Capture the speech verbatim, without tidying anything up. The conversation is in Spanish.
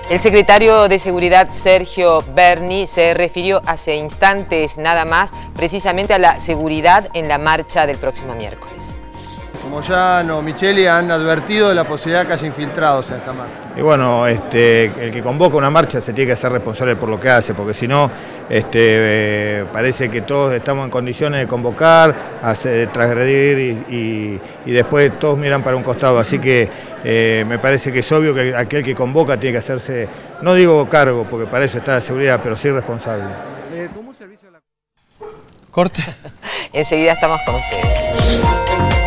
El secretario de Seguridad, Sergio Berni, se refirió hace instantes nada más precisamente a la seguridad en la marcha del próximo miércoles. Moyano, Micheli han advertido de la posibilidad de que haya infiltrados en esta marcha. Y bueno, este, el que convoca una marcha se tiene que ser responsable por lo que hace, porque si no, este, eh, parece que todos estamos en condiciones de convocar, hacer, transgredir y, y, y después todos miran para un costado. Así que eh, me parece que es obvio que aquel que convoca tiene que hacerse, no digo cargo, porque para eso está la seguridad, pero sí responsable. Corte. Enseguida estamos con ustedes.